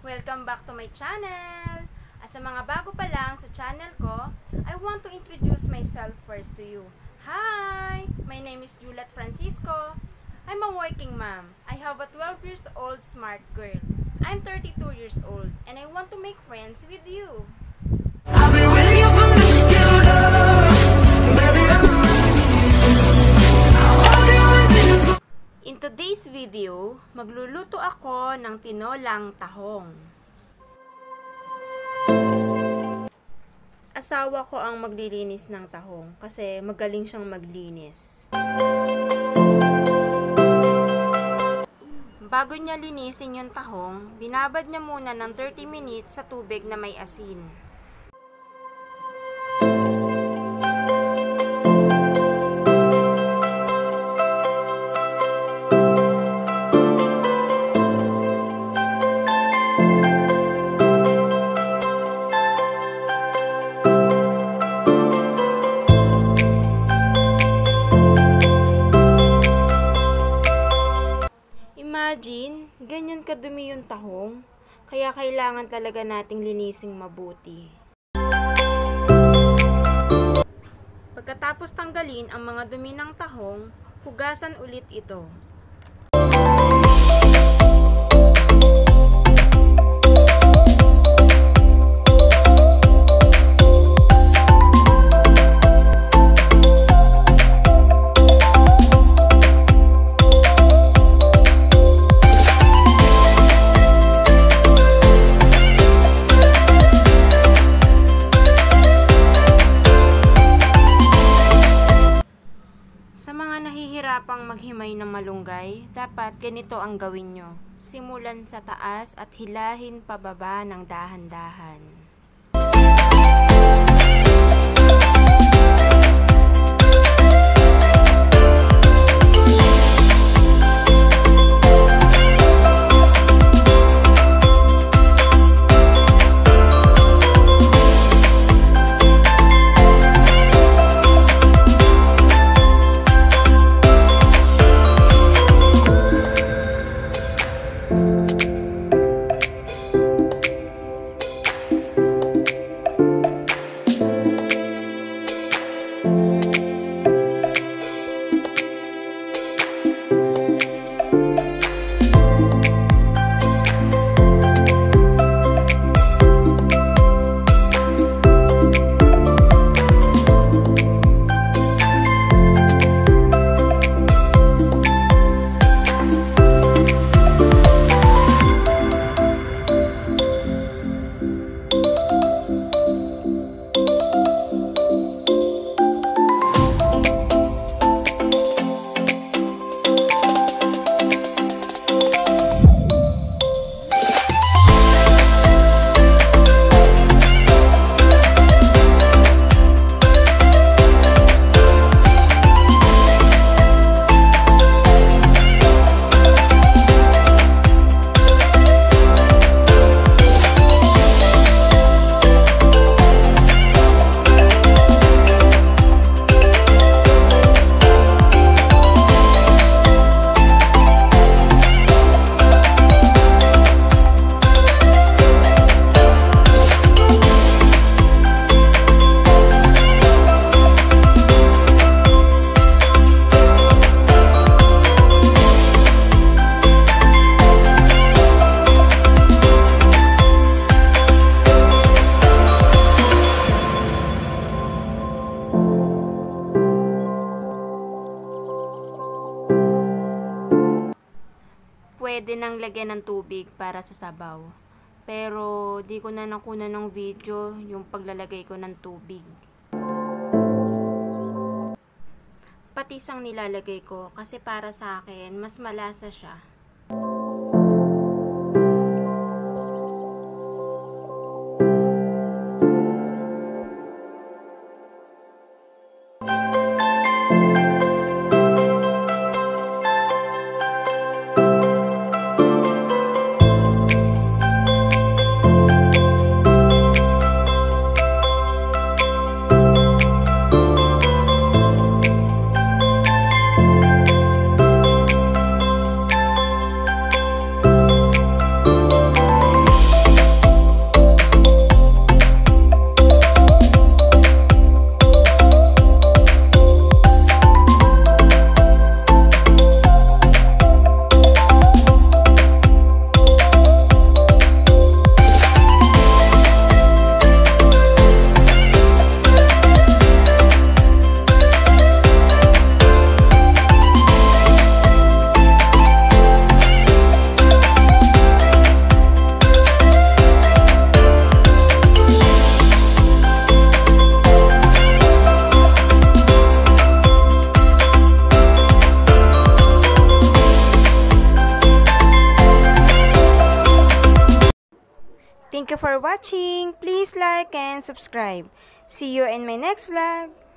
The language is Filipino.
Welcome back to my channel! At sa mga bago pa lang sa channel ko, I want to introduce myself first to you. Hi! My name is Juliet Francisco. I'm a working mom. I have a 12 years old smart girl. I'm 32 years old and I want to make friends with you. I'll be with you from dusk till dawn. Baby, In today's video, magluluto ako ng tinolang tahong. Asawa ko ang maglilinis ng tahong kasi magaling siyang maglinis. Bago niya linisin yung tahong, binabad niya muna ng 30 minutes sa tubig na may asin. Imagine, ganyan kadumi yung tahong, kaya kailangan talaga nating linising mabuti. Pagkatapos tanggalin ang mga dumi ng tahong, hugasan ulit ito. Sa mga nahihirapang maghimay ng malunggay, dapat ganito ang gawin nyo. Simulan sa taas at hilahin pababa ng dahan-dahan. Pwede nang lagyan ng tubig para sa sabaw. Pero di ko na nakuna ng video yung paglalagay ko ng tubig. Patis ang nilalagay ko kasi para sa akin mas malasa siya. Thank you for watching. Please like and subscribe. See you in my next vlog.